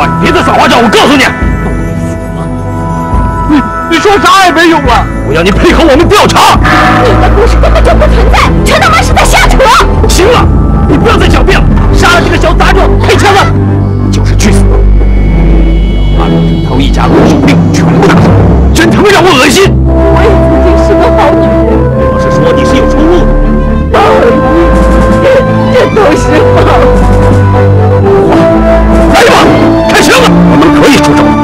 话，你别再耍花招！我告诉你，你说啥也没用了！我要你配合我们调查。 你的故事根本就不存在，陈大妈是在瞎扯。 行了，你不要再狡辩了！杀了这个小杂种，配枪了，就是去死！把枕头一家老小病全部打死，真他妈让我恶心！ 我也曾经是个好女人。 我是说你是有出路的。 不好意思，这都是谎。 来吧，开枪了！我们可以出手。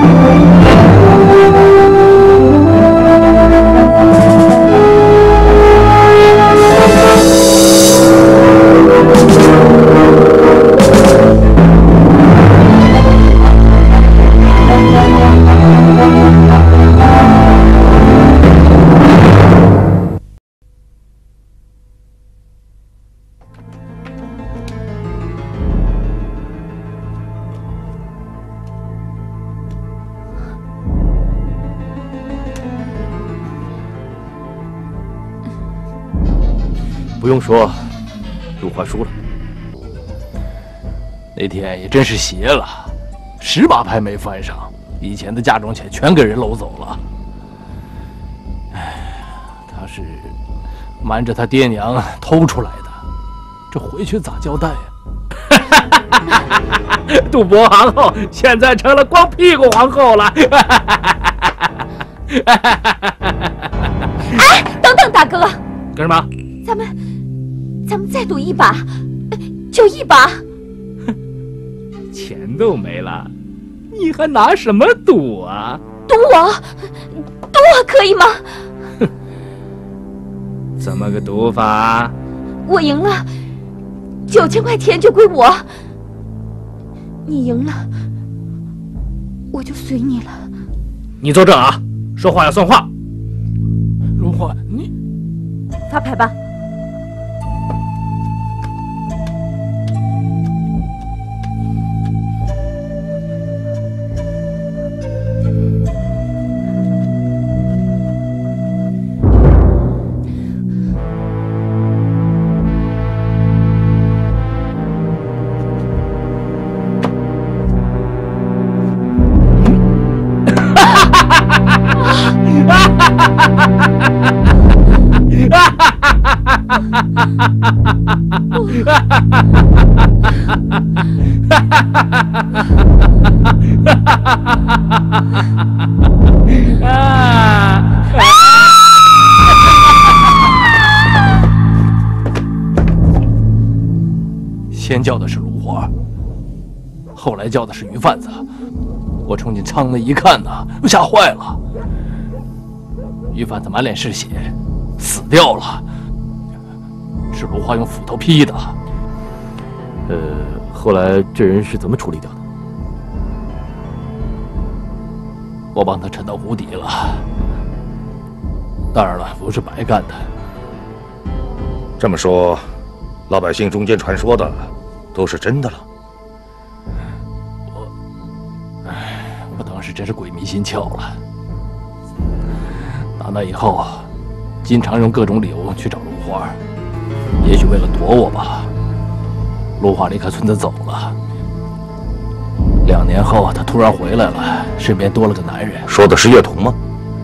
不用说，陆华输了。那天也真是邪了，10把牌没翻上，以前的嫁妆钱全给人搂走了。哎，他是瞒着他爹娘偷出来的，这回去咋交代呀？赌博皇后现在成了光屁股皇后了。 哎，等等，大哥， 干什么？ 咱们再赌一把，就一把。 钱都没了，你还拿什么赌啊？ 赌我可以吗？ 怎么个赌法？ 我赢了，9000块钱就归我。你赢了，我就随你了。 你作证啊，说话要算话。陆华，你发牌吧。 先叫的是芦花，后来叫的是鱼贩子。我冲进舱内一看呐，我吓坏了。鱼贩子满脸是血，死掉了，是芦花用斧头劈的。后来这人是怎么处理掉的？我帮他沉到湖底了。当然了，不是白干的。 这么说，老百姓中间传说的都是真的了。 我当时真是鬼迷心窍了。打那以后，经常用各种理由去找芦花，也许为了躲我吧。芦花离开村子走了，2年后他突然回来了，身边多了个男人。 说的是叶童吗？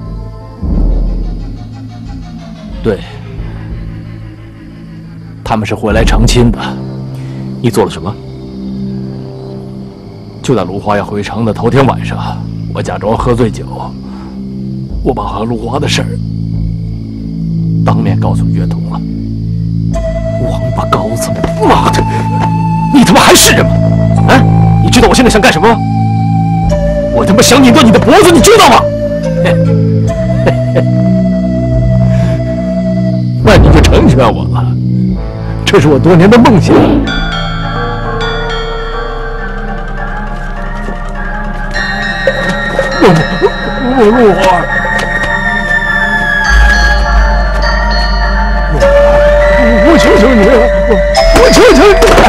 对，他们是回来成亲的。 你做了什么？ 就在芦花要回城的头天晚上，我假装喝醉酒，我把和芦花的事儿当面告诉叶童了。王八羔子，妈的！你他妈还是人吗？啊！你知道我现在想干什么吗？我他妈想拧断你的脖子，你知道吗？那你就成全我了，这是我多年的梦想。我陆花，我求求你了，我求求你了。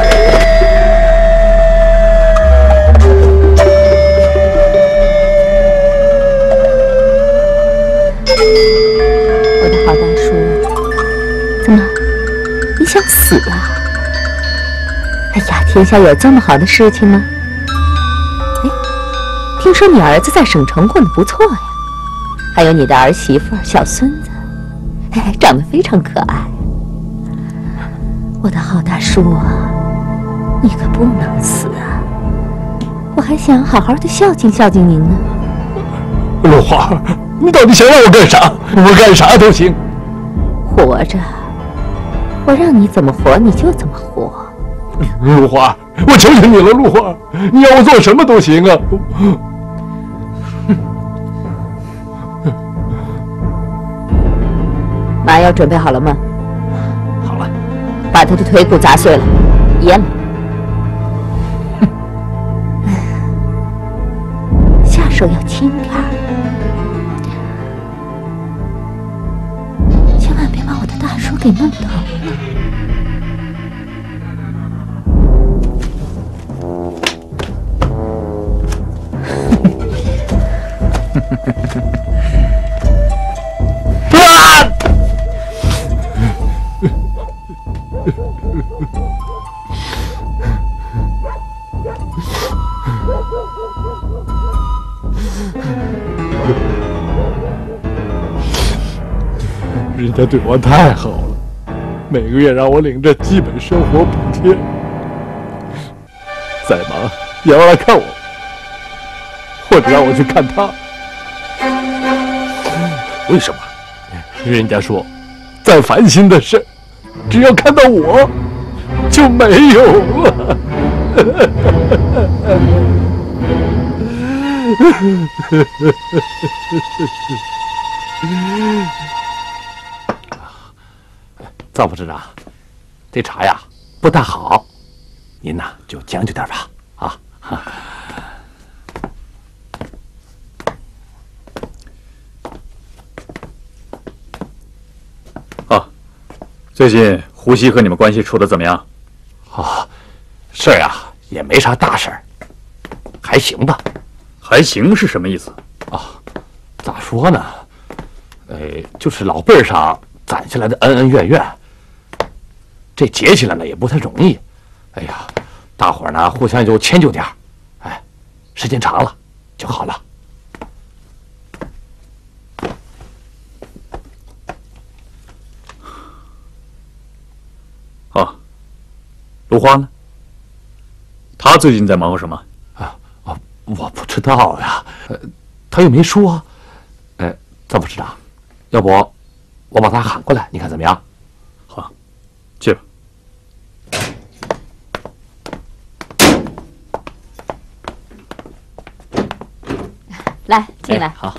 我的好大叔，怎么，你想死啊？哎呀，天下有这么好的事情吗？哎， 听说你儿子在省城混得不错呀，还有你的儿媳妇、小孙子，长得非常可爱。我的好大叔啊，你可不能死啊！我还想好好的孝敬孝敬您呢。 陆花，你到底想让我干啥？我干啥都行。 活着，我让你怎么活你就怎么活。 陆花，我求求你了，陆花，你要我做什么都行啊。 麻药准备好了吗？ 好了， 把他的腿骨砸碎了，腌了。下手要轻点儿，千万别把我的大叔给弄疼了。 人家对我太好了，每个月让我领着基本生活补贴，再忙也要来看我，或者让我去看他。 为什么？ 人家说，再烦心的事，只要看到我，就没有了。赵副市长，这茶呀不大好，您呐就将就点吧，啊。 最近胡西和你们关系处得怎么样？ 事儿啊也没啥大事儿，还行吧。 还行是什么意思？ 咋说呢？就是老辈儿上攒下来的恩恩怨怨，这结起来呢也不太容易。哎呀，大伙儿呢互相就迁就点儿，时间长了就好了。 芦花呢？他最近在忙活什么？ 我不知道呀，他又没说。赵副市长，要不我把他喊过来，你看怎么样？ 好，去吧。 来，进来。 好。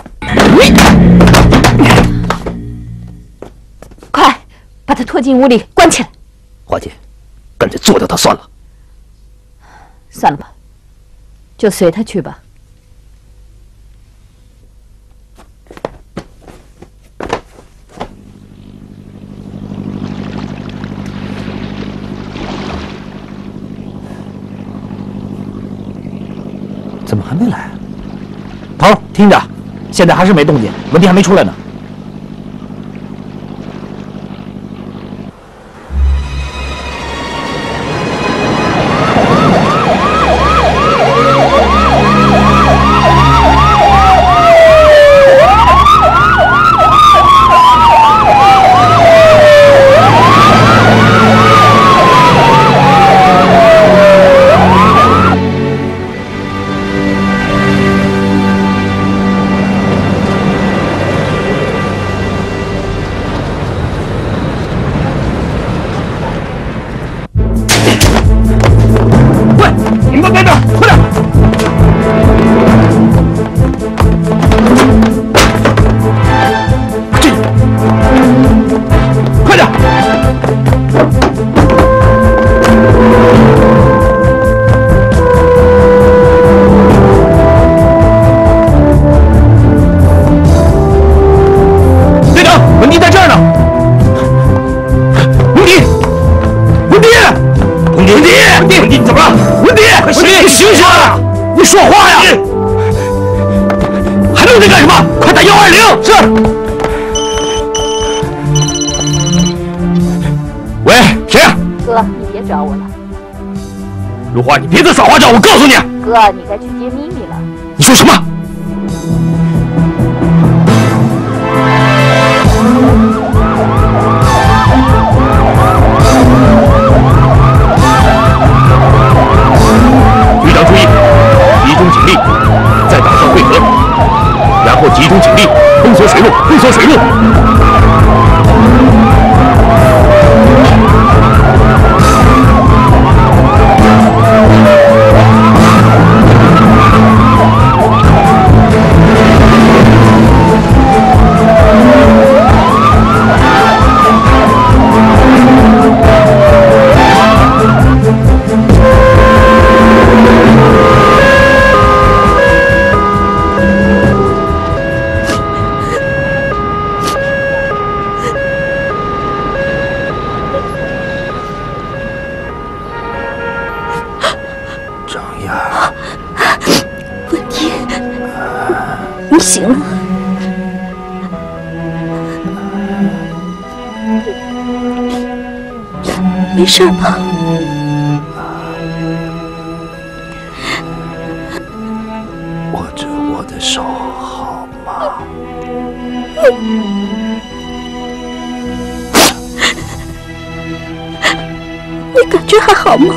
快把他拖进屋里关起来。 花姐，干脆做掉他算了。 算了吧，就随他去吧。 怎么还没来？头儿，听着，现在还是没动静，文迪还没出来呢。说话呀！还愣着干什么？快打120！是。喂，谁呀？ 哥，你别找我了。 如花，你别再耍花招！我告诉你， 哥，你该去接咪咪了。 你说什么？局长注意，集中警力，在岛上汇合，然后集中警力封锁水路，封锁水路。 醒了，没事吧？ 握着我的手好吗？ 你感觉还好吗？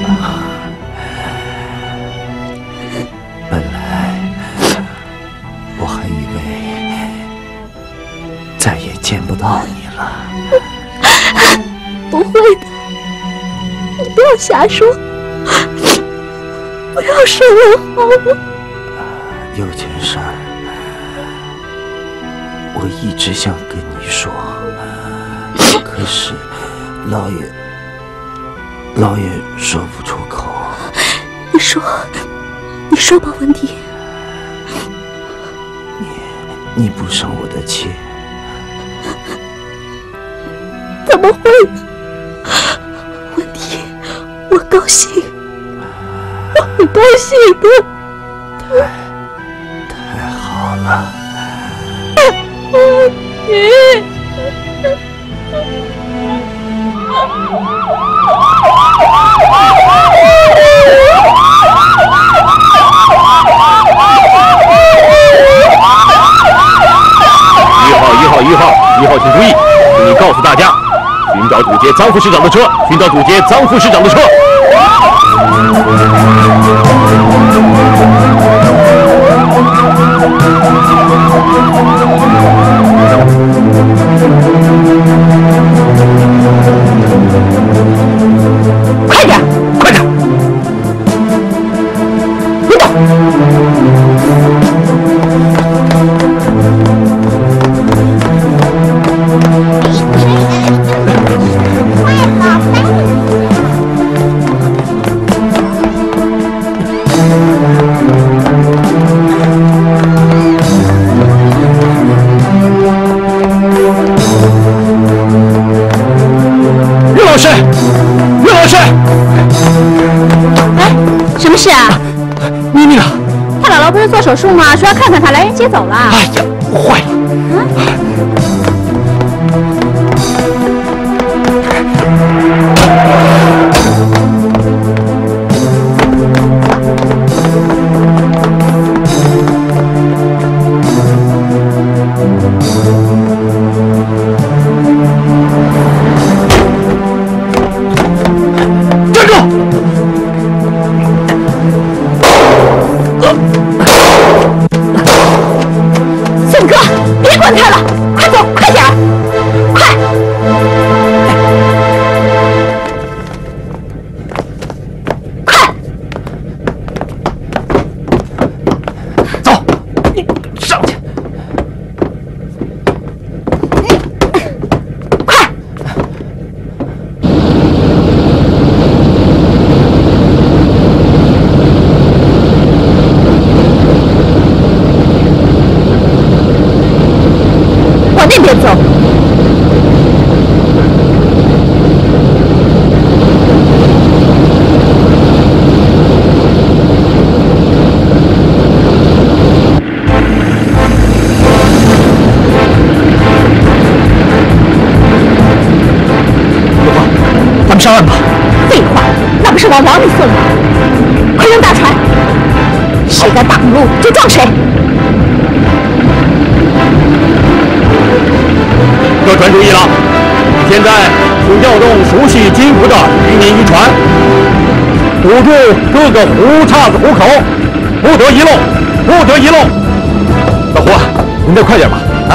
本来我还以为再也见不到你了。 不会的，你不要瞎说，不要说我好吗？ 有件事儿，我一直想跟你说，可是老爷说不出口。你说吧，文迪。你不生我的气。 怎么会呢？文迪，我高兴，我很高兴的。 太好了。 文迪。 1号，请注意，请你告诉大家，寻找堵截臧副市长的车，寻找堵截臧副市长的车。 快点， 快点！别动！岳老师， 哎，什么事啊？ 咪咪呢？ 他姥姥不是做手术吗？说要看看他，来人接走了。 哎呀，坏了！ 上岸吧！废话，那不是往网里送吗？快扔大船！ 谁敢挡路就撞谁。 各船注意了，现在请调动熟悉津湖的渔民渔船，堵住各个湖岔子湖口，不得遗漏，不得遗漏。老胡，您再快点吧，啊！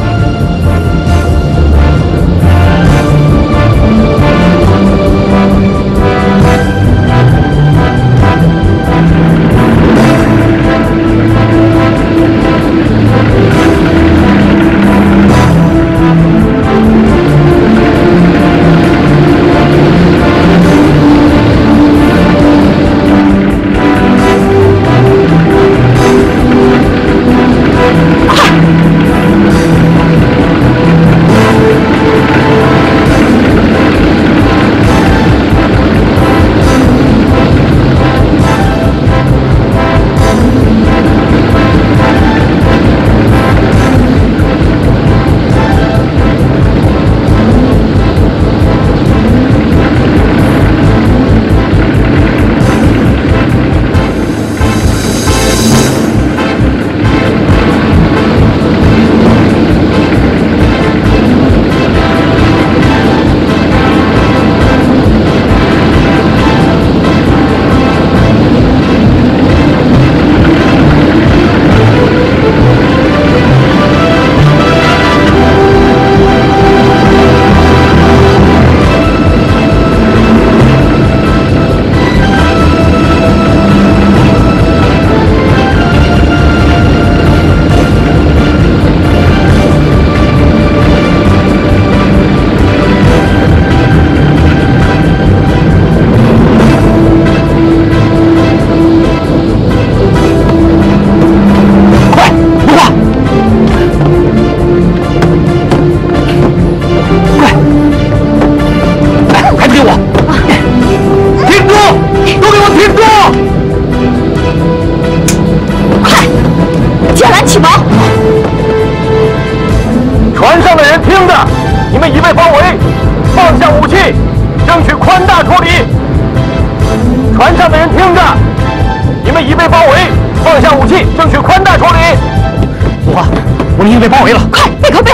被包围了， 快背靠背！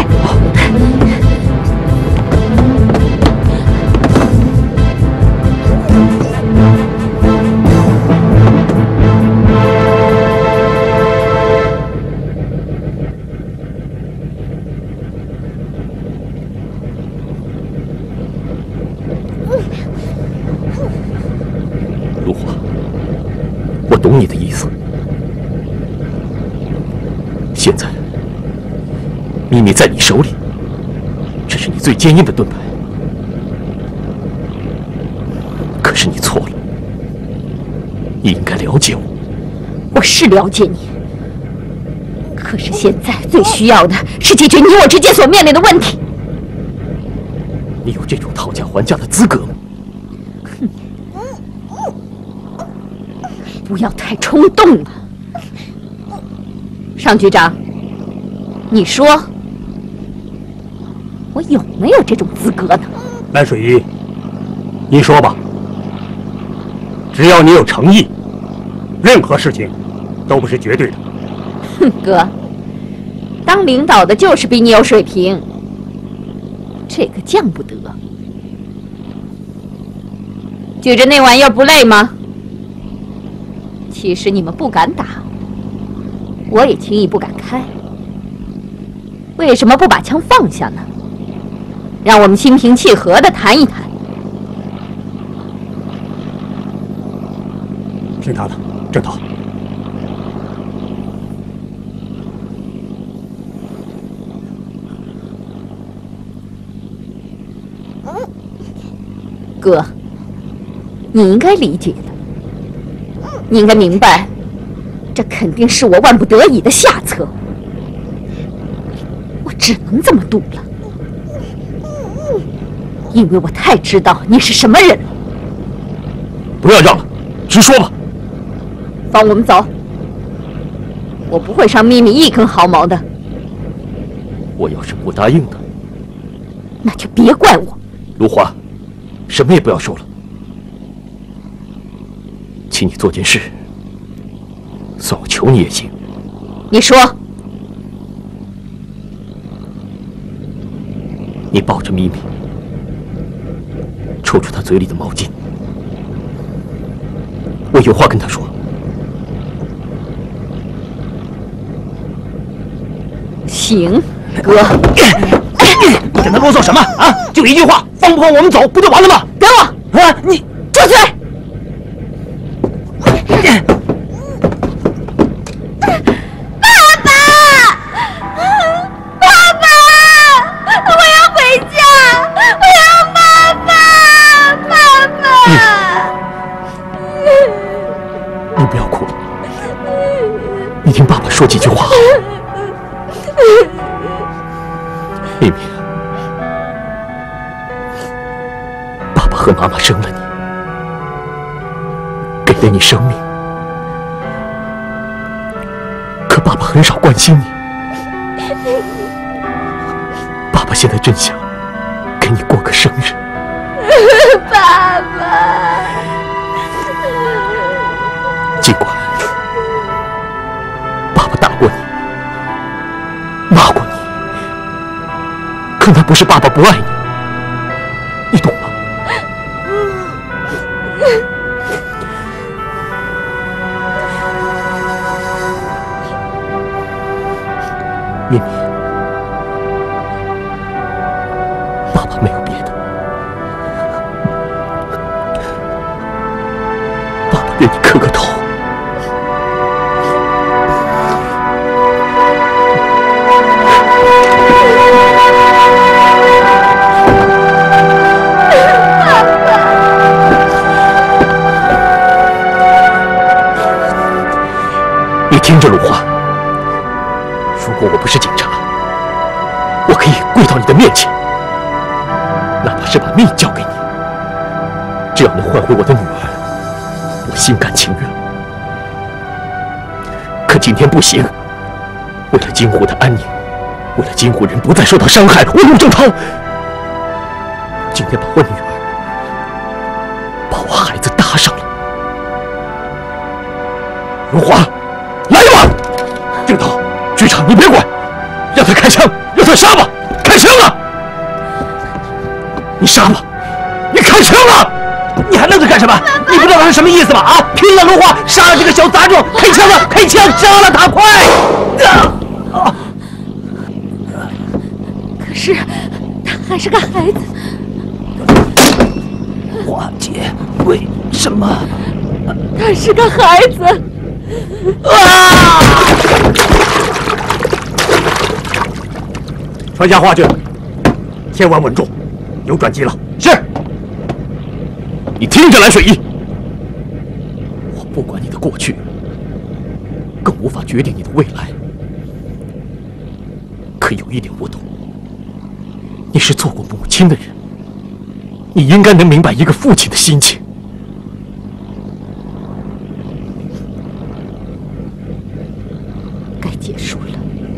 如花，我懂你的意思。现在秘密在你手里，这是你最坚硬的盾牌。可是你错了，你应该了解我。 我是了解你，可是现在最需要的是解决你我之间所面临的问题。 你有这种讨价还价的资格吗？ 不要太冲动了，尚局长，你说我有没有这种资格呢？ 蓝水玉，你说吧，只要你有诚意，任何事情都不是绝对的。 哼，哥，当领导的就是比你有水平，这个犟不得。举着那玩意儿不累吗？其实你们不敢打，我也轻易不敢开。为什么不把枪放下呢？让我们心平气和地谈一谈。 听他的，郑涛。 哥，你应该理解的。你应该明白，这肯定是我万不得已的下策。我只能这么赌了，因为我太知道你是什么人了。 不要让了，直说吧。 放我们走，我不会伤秘密一根毫毛的。 我要是不答应的， 那就别怪我。 如花，什么也不要说了。请你做件事， 算我求你也行。 你说， 你抱着咪咪，抽出她嘴里的毛巾，我有话跟她说。 行，哥， 你跟他啰嗦什么啊？就一句话，放不放我们走，不就完了吗？ 等我！ 啊，你住嘴！ 你不要哭了，你听爸爸说几句话。咪咪，爸爸和妈妈生了你，给了你生命，可爸爸很少关心你。爸爸现在真想给你过个生日。 爸爸。 尽管爸爸打过你，骂过你，可那不是爸爸不爱你，你懂吗？咪咪，爸爸没有别的，爸爸愿你磕个头。听着，鲁华，如果我不是警察，我可以跪到你的面前，哪怕是把命交给你，只要能换回我的女儿，我心甘情愿。可今天不行，为了金湖的安宁，为了金湖人不再受到伤害，我陆正涛今天把我女儿，把我孩子搭上了。如华。来吧，正涛，局长，你别管，让他开枪，让他杀吧，开枪啊！你杀吧，你开枪啊！你还愣着干什么？你不知道他是什么意思吗？啊，拼了，如华，杀了这个小杂种，开枪啊，开枪，杀了他，快！ 可是他还是个孩子。 华姐，为什么？ 他是个孩子。 传下话去，千万稳住，有转机了。是。你听着，蓝水一，我不管你的过去，更无法决定你的未来。可有一点我懂，你是做过母亲的人，你应该能明白一个父亲的心情。 结束了，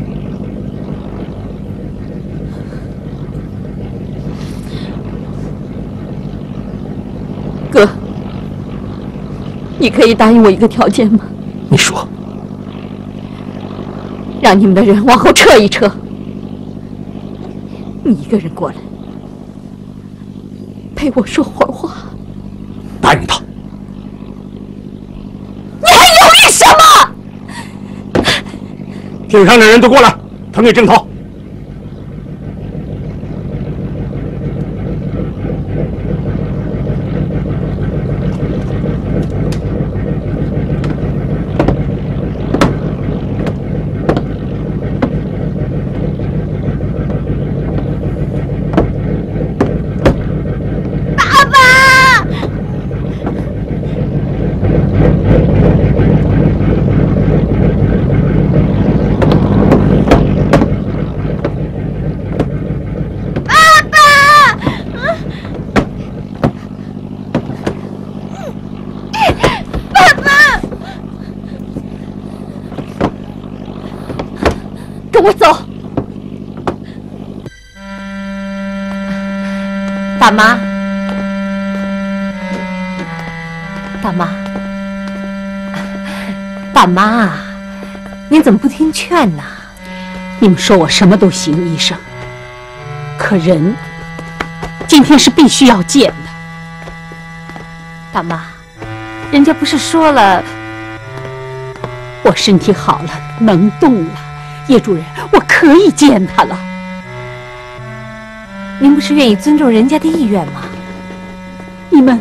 哥，你可以答应我一个条件吗？ 你说。 让你们的人往后撤一撤，你一个人过来，陪我说会儿话。 答应他。 你还犹豫什么？ 艇上的人都过来，传给郑涛。 爸爸！ 跟我走，大妈，大妈，大妈。 您怎么不听劝呢？ 你们说我什么都行，医生。可人今天是必须要见的。 大妈，人家不是说了， 我身体好了，能动了，叶主任，我可以见他了。 您不是愿意尊重人家的意愿吗？ 你们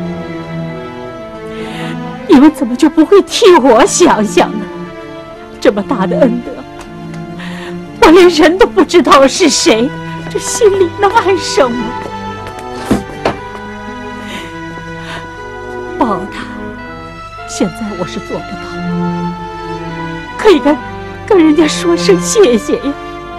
怎么就不会替我想想呢？这么大的恩德，我连人都不知道是谁，这心里难受吗？报答，现在我是做不到，可以跟人家说声谢谢呀。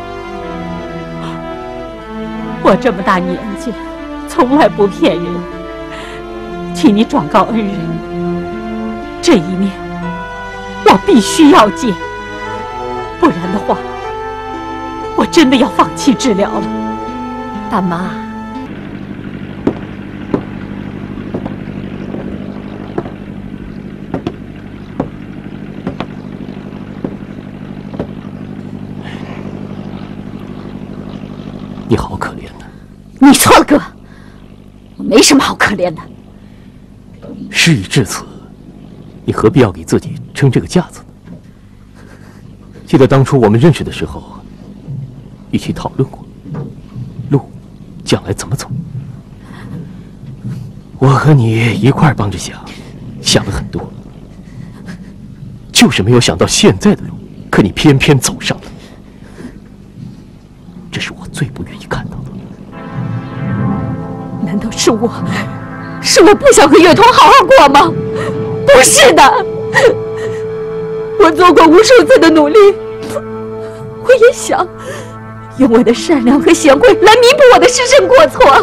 我这么大年纪，从来不骗人，请你转告恩人，这一面我必须要见，不然的话，我真的要放弃治疗了。 大妈， 你好可怜呐！ 你错了，哥，我没什么好可怜的。 事已至此，你何必要给自己撑这个架子呢？记得当初我们认识的时候，一起讨论过路将来怎么走。我和你一块儿帮着想了很多，就是没有想到现在的路，可你偏偏走上了。这是我最不愿意看到的。 难道是我不想和月童好好过吗？不是的，我做过无数次的努力，我也想用我的善良和贤惠来弥补我的失身过错。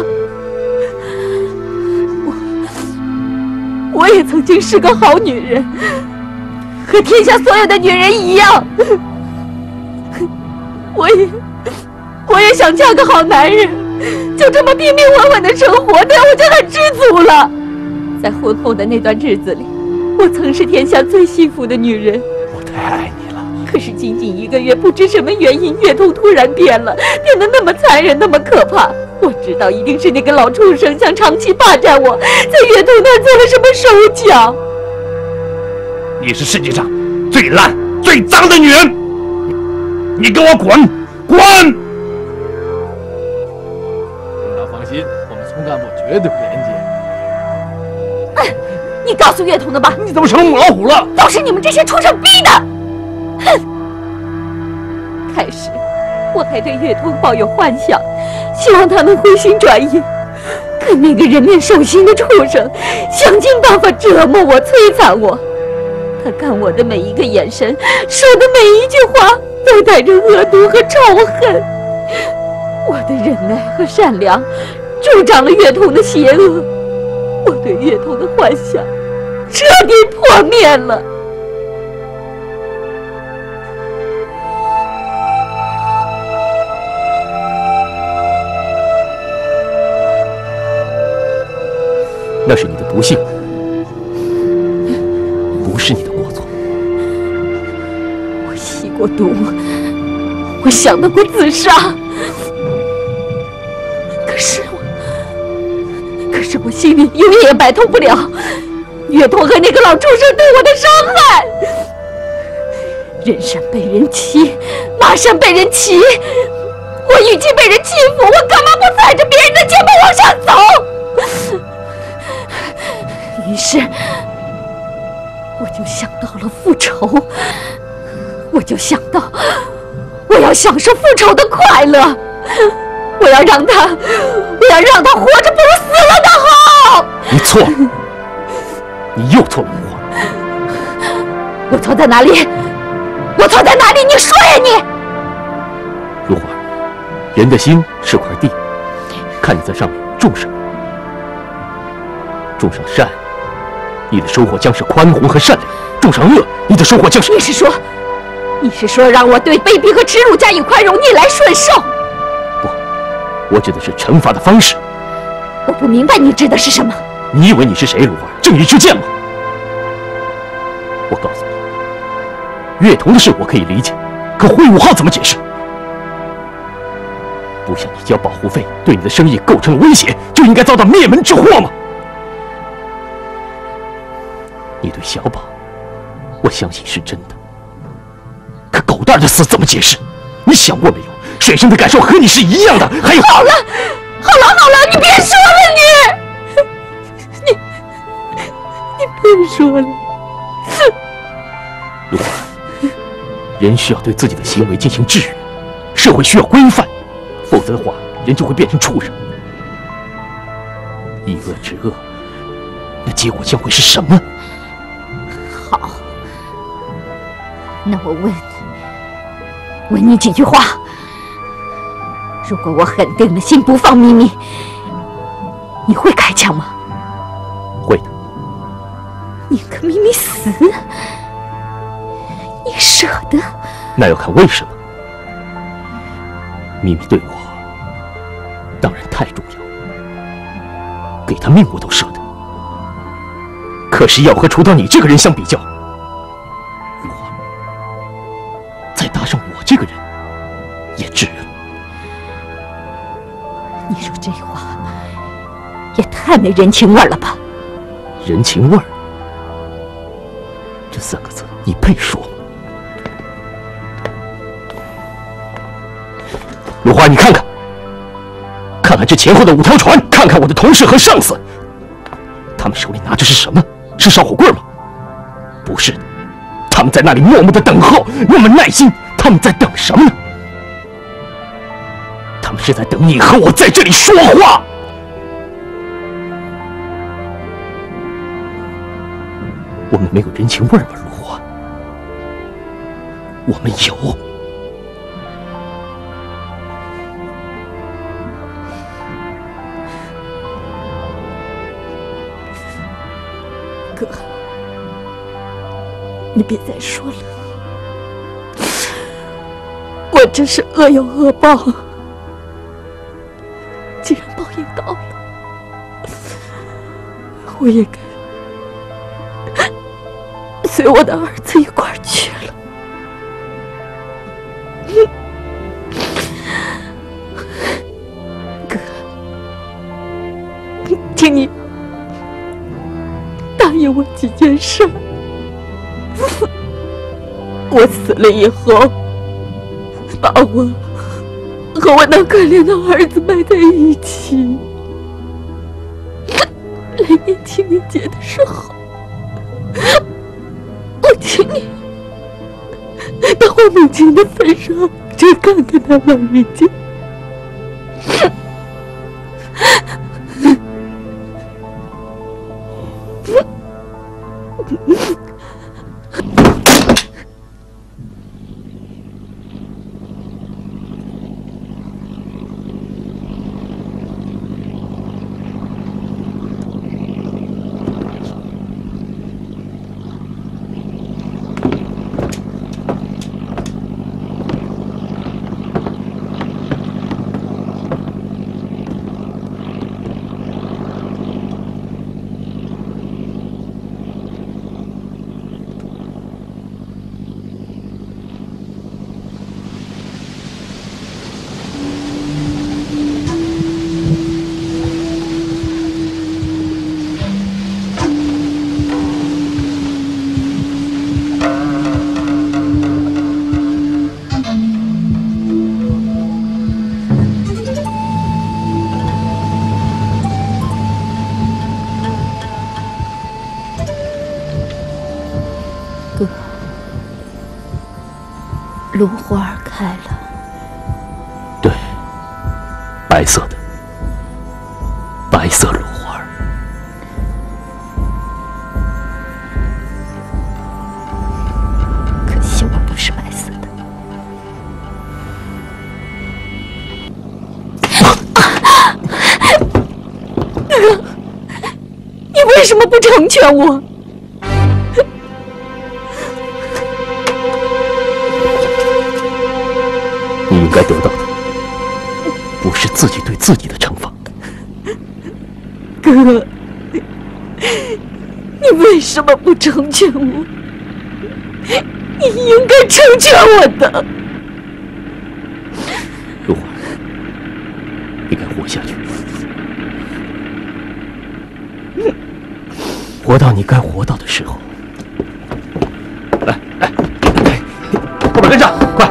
我也曾经是个好女人，和天下所有的女人一样。我也想嫁个好男人，就这么平平稳稳的生活，那样我就很知足了。在婚后的那段日子里，我曾是天下最幸福的女人。 我太爱你了。 可是仅仅1个月，不知什么原因，月童突然变了，变得那么残忍，那么可怕。我知道一定是那个老畜生想长期霸占我，在月童那儿做了什么手脚。 你是世界上最烂、最脏的女人！你给我滚！滚！ 领导放心，我们村干部绝对不廉洁。 你告诉月童的吧？ 你怎么成母老虎了？ 都是你们这些畜生逼的！哼！开始，我还对月童抱有幻想，希望他能回心转意。可那个人面兽心的畜生，想尽办法折磨我、摧残我。他看我的每一个眼神，说的每一句话，都带着恶毒和仇恨。我的忍耐和善良，助长了月童的邪恶。我对月童的幻想彻底破灭了。 那是你的不幸，不是你的过错。 我吸过毒，我想到过自杀，可是我心里永远也摆脱不了月童和那个老畜生对我的伤害。人善被人欺，马善被人骑。我与其被人欺负，我干嘛不踩着别人的肩膀往上走？于是，我就想到了复仇，我就想到我要享受复仇的快乐，我要让他活着不如死了的好。 你错了，你又错了一话。 我错在哪里？我错在哪里？你说呀你！ 如花，人的心是块地，看你在上面种什么。种上善，你的收获将是宽宏和善良；种上恶，你的收获将是…… 你是说让我对卑鄙和耻辱加以宽容，逆来顺受？ 不，我指的是惩罚的方式。 我不明白你指的是什么。 你以为你是谁，如花？正义之剑吗？我告诉你， 月童的事我可以理解，可会5号怎么解释？不向你交保护费，对你的生意构成了威胁，就应该遭到灭门之祸吗？你对小宝，我相信是真的，可狗蛋的死怎么解释？你想过没有？水生的感受和你是一样的。还有， 好了，你别说了，你别说了。 陆华，人需要对自己的行为进行制约，社会需要规范，否则的话，人就会变成畜生。以恶制恶，那结果将会是什么？ 好，那我问你几句话。如果我狠定了心不放秘密，你会开枪吗？ 会的。 宁可秘密死，你舍得？ 那要看为什么。秘密对我当然太重要，给他命我都舍得。可是要和除掉你这个人相比较，如花，再搭上我这个人，也值了。 你说这话也太没人情味了吧？ 人情味儿，这3个字你配说吗？如花，你看看，看看这前后的5条船，看看我的同事和上司，他们手里拿着是什么？是烧火棍吗？不是的，他们在那里默默的等候，那么耐心，他们在等什么呢？他们是在等你和我在这里说话。我们没有人情味吗，陆华？我们有。 哥，你别再说了，我这是恶有恶报。既然报应到了，我也该随我的儿子一块儿去了。哥，请你答应我几件事。我死了以后，把我和我那可怜的儿子埋在一起。来年清明节的时候，我请你到我母亲的坟上去看看他老人家。芦花开了， 对，白色的，白色芦花。 可惜我不是白色的。你为什么不成全我？ 你应该得到的，不是自己对自己的惩罚。 哥，你为什么不成全我？ 你应该成全我的。 陆华，你该活下去，活到你该活到的时候。来，后面跟上，快！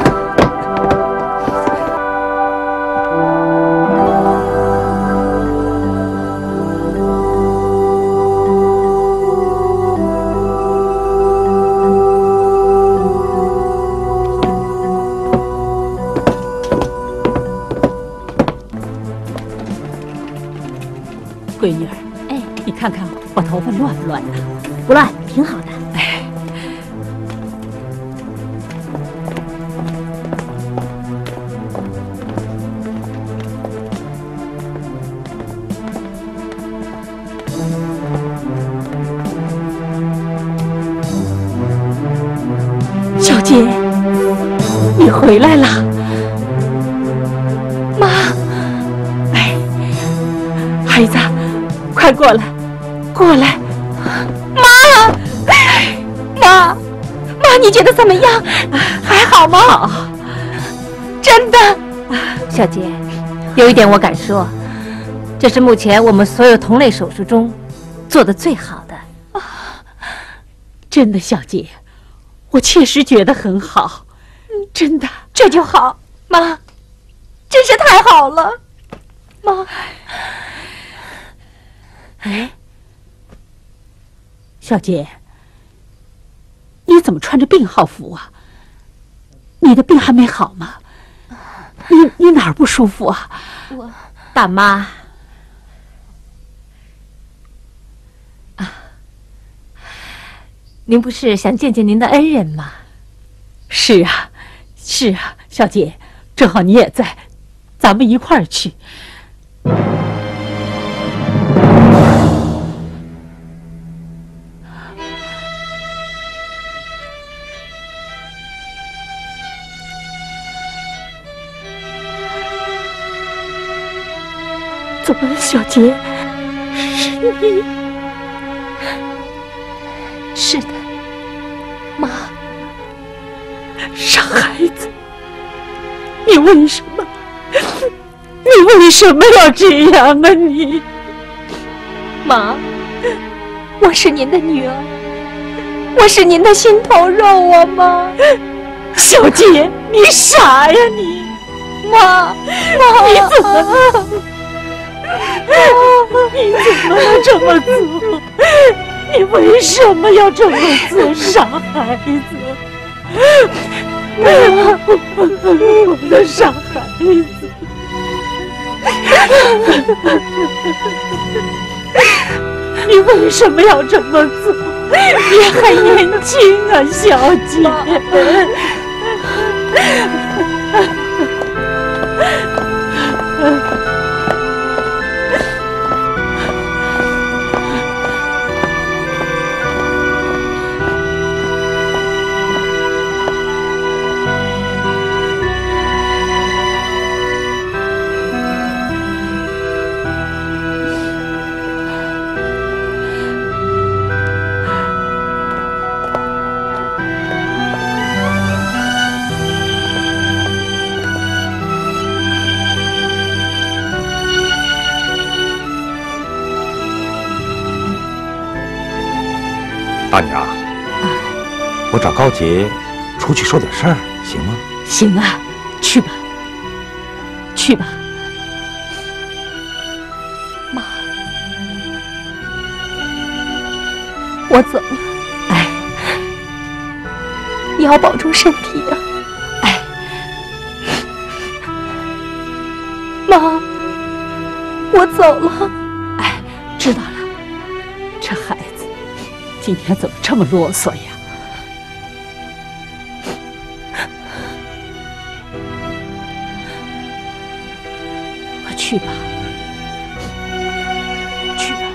闺女儿，哎，你看看我头发乱不乱的？ 不乱，挺好的。 哎，小姐，你回来了，妈。哎，孩子。快过来，过来，妈，你觉得怎么样？还好吗？好，真的。 小姐，有一点我敢说，这是目前我们所有同类手术中做的最好的。 真的，小姐，我确实觉得很好，真的。 这就好，妈，真是太好了，妈。 哎，小姐，你怎么穿着病号服啊？你的病还没好吗？你哪儿不舒服啊？ 大妈，您不是想见见您的恩人吗？ 是啊，小姐，正好你也在，咱们一块儿去。怎么了，小姐？是你？ 是的，妈。 傻孩子，你为什么要这样啊你？ 妈，我是您的女儿，我是您的心头肉啊，妈。 小姐，你傻呀你！ 妈， 你怎么了？你怎么能这么做？你为什么要这么做，傻孩子？我的傻孩子！你为什么要这么做？你还年轻啊，小姐。 大娘，我找高杰出去说点事儿，行吗？ 行啊，去吧，去吧。 妈，我走了。 哎， 你要保重身体啊。 哎， 妈，我走了。 哎，知道了。这孩子今天怎么这么啰嗦呀？快去吧，去吧。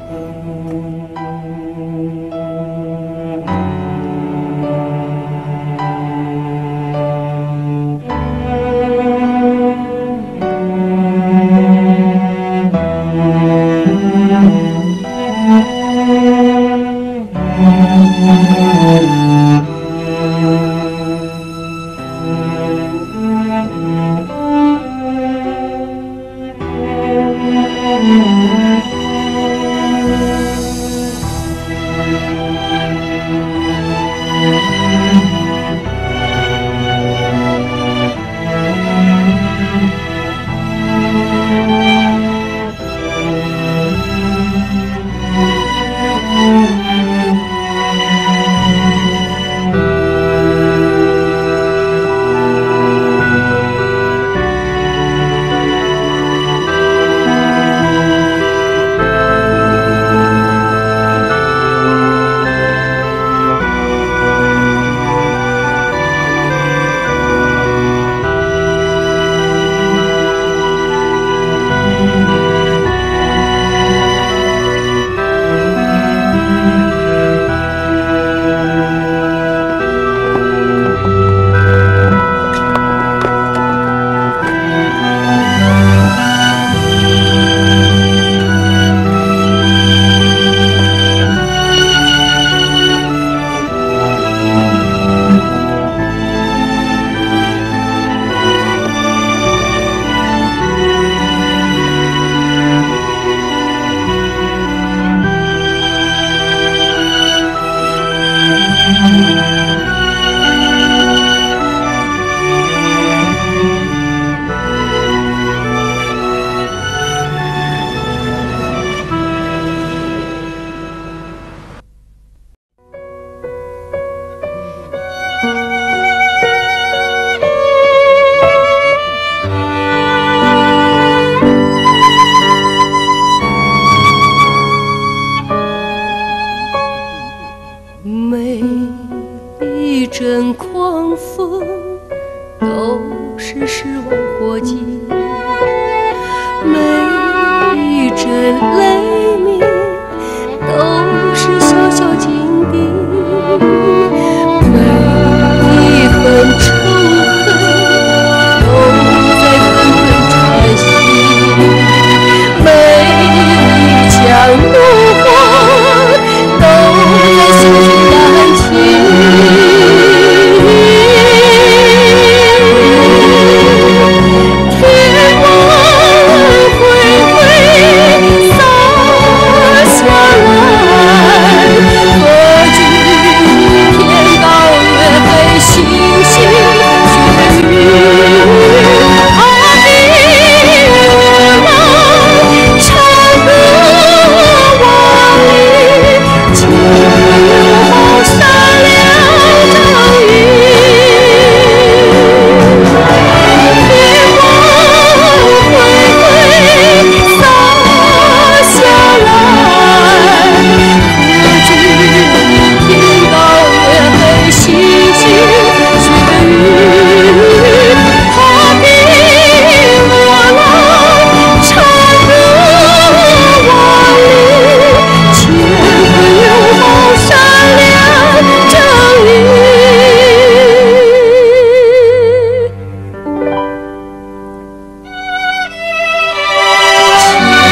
阵狂风都是失望火机，每一阵雷鸣都是小小警笛，每一份仇恨都在纷纷传袭，每一腔怒火都在消息燃起。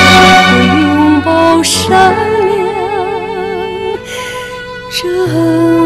善良，这